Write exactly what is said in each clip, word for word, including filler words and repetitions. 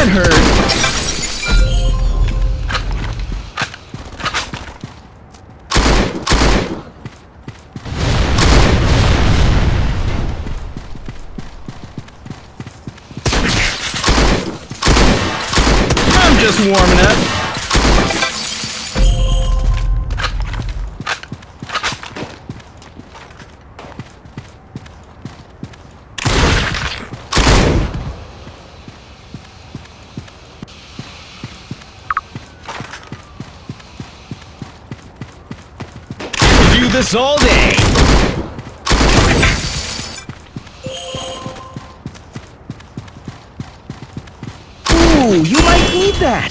that hurt? I'm just warming up. Do this all day. Ooh, you might need that.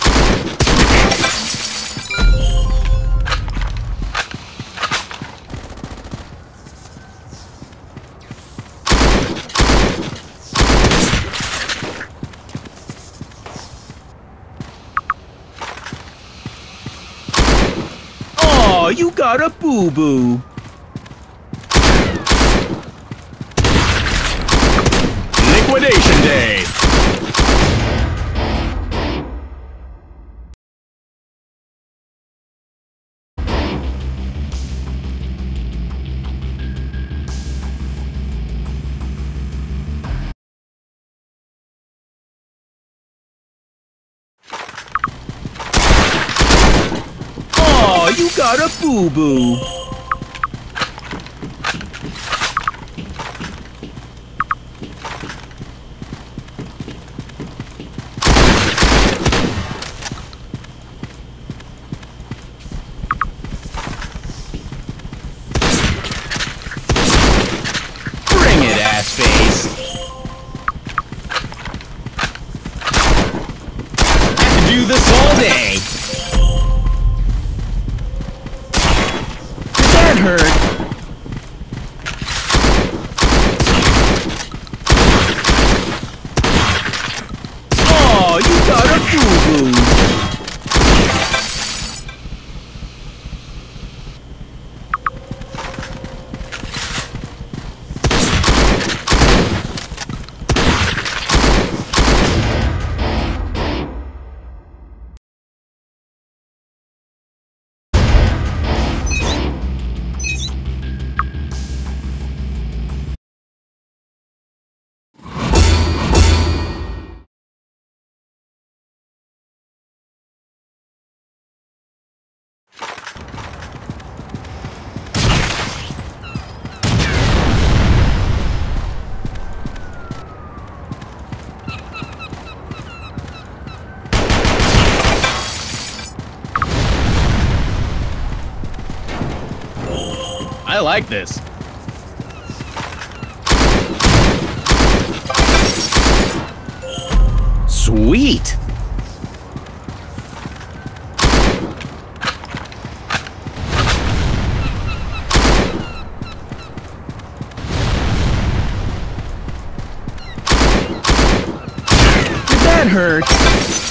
Oh, you got a boo-boo. Liquidation Day. Oh, you got a boo-boo. Bring it, ass face. I can do this all day. That hurt. Oh, you got a boo-boo. I like this. Sweet. Did that hurt?